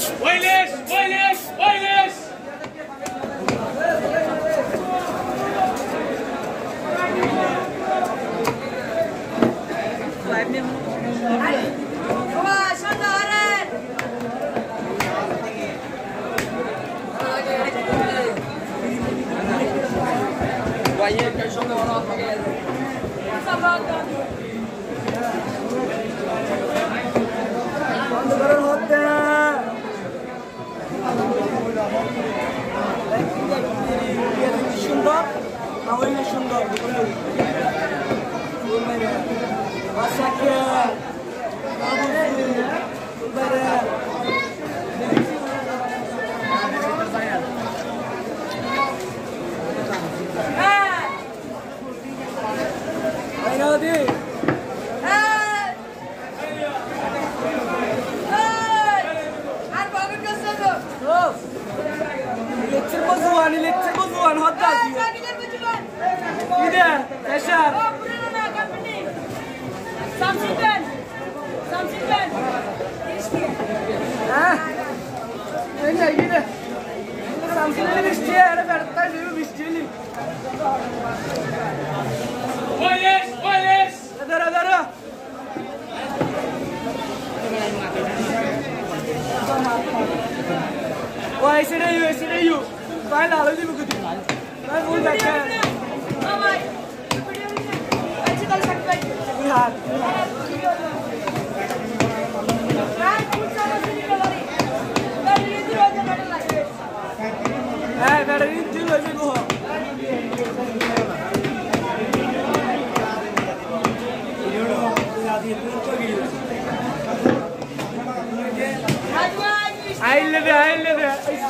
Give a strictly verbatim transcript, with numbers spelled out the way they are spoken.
Wailes, Wailes, Wailes. Live nih. Wah, sandaran. Banyak yang suka orang pakai. Sabar. Bantu hotte. সুন্দর না হইলে সুন্দর Elektrik bozuğun, elektrik bozuğun, hatta diyor. Bir de, Yaşar. Samsun'dan. Samsun'dan. Ha? Öyle yine. Samsun'dan işçiye, hele Ferhat'tan bir işçiyelim. Wailes, Wailes. Adara, adara. Wah, sini yuk, sini yuk. Kau lalu di buku tu. Kau pun baca. Amai. Aci kalau sakit. Lihat. Kan pusat sini lagi. Dari itu aja ada lagi. Eh, dari itu aja gua. Aile de, aile de.